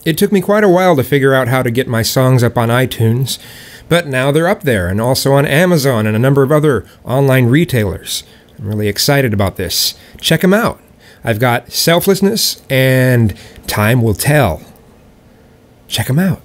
It took me quite a while to figure out how to get my songs up on iTunes, but now they're up there and also on Amazon and a number of other online retailers. I'm really excited about this. Check them out. I've got Selflessness and Time Will Tell. Check them out.